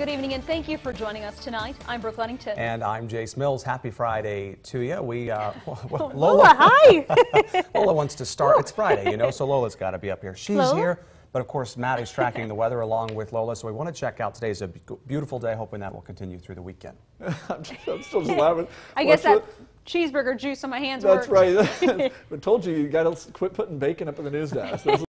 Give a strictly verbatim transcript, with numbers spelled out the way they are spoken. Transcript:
good evening, and thank you for joining us tonight. I'm Brooke Lunnington. And I'm Jace Mills. Happy Friday to you. We, uh, Lola, Lola, hi. Lola wants to start. It's Friday, you know, so Lola's got to be up here. She's Lola? here, but of course, Maddie's tracking the weather along with Lola, so we want to check out. Today's a beautiful day, hoping that will continue through the weekend. I'm, just, I'm still just laughing. I guess What's that cheeseburger juice on my hands That's worked. right. I told you, you got to quit putting bacon up in the news desk.